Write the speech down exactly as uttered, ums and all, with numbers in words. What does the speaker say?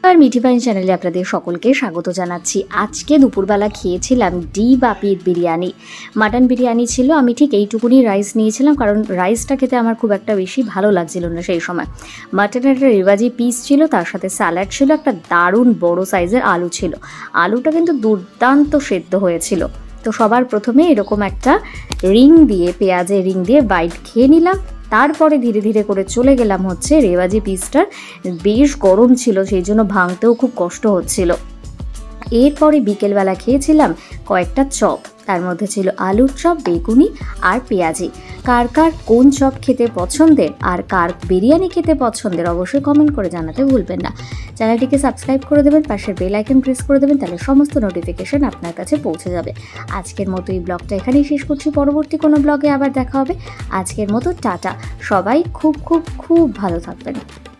আর Mithi pine চ্যানেলে আপনাদের সকলকে স্বাগত জানাচ্ছি। আজকে দুপুরবেলা খেয়েছিলাম ডি বাপির বিরিয়ানি। মাটন বিরিয়ানি ছিল। আমি ঠিক এইটুকুনি রাইস নিয়েছিলাম, কারণ রাইসটা খেতে আমার খুব একটা বেশি ভালো লাগছিল না সেই সময়। মাটনের একটা রেওয়াজি পিস ছিল, তার সাথে স্যালাড ছিল, একটা দারুণ বড় সাইজের আলু ছিল। আলুটা কিন্তু দুর্দান্ত সেদ্ধ হয়েছিল। তো সবার প্রথমে এরকম একটা রিং দিয়ে, পেঁয়াজের রিং দিয়ে বাইট খেয়ে নিলাম। তারপরে ধীরে ধীরে করে চলে গেলাম হচ্ছে রেওয়াজি পিসটার। বেশ গরম ছিল, সেই জন্য ভাঙতেও খুব কষ্ট হচ্ছিল। এরপরে বিকেলবেলা খেয়েছিলাম কয়েকটা চপ। তার মধ্যে ছিল আলুর চপ, বেগুনি আর পেঁয়াজি। কার কার কোন চপ খেতে পছন্দের আর কার বিরিয়ানি খেতে পছন্দের অবশ্যই কমেন্ট করে জানাতে ভুলবেন না। চ্যানেলটিকে সাবস্ক্রাইব করে দেবেন, পাশের বেল আইকন প্রেস করে দেবেন, তাহলে সমস্ত নোটিফিকেশন আপনার কাছে পৌঁছে যাবে। আজকের মতো এই ব্লগটা এখানেই শেষ করছি। পরবর্তী কোনো ব্লগে আবার দেখা হবে। আজকের মতো টাটা। সবাই খুব খুব খুব ভালো থাকবেন।